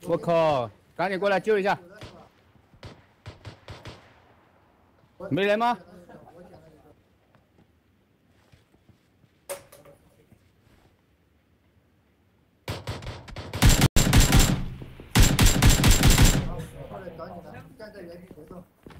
我靠！赶紧过来救一下！没人吗？ 过来找你了，站在原地别动。